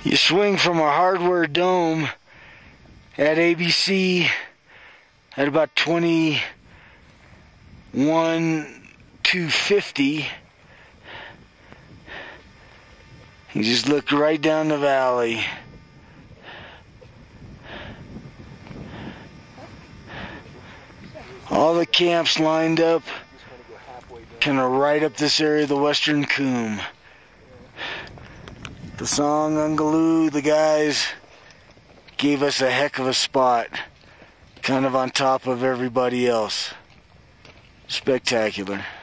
You swing from a hardware dome at ABC at about 21,250. You just look right down the valley. All the camps lined up, kind of right up this area of the Western Coombe. The song Ungaloo, the guys gave us a heck of a spot, kind of on top of everybody else. Spectacular.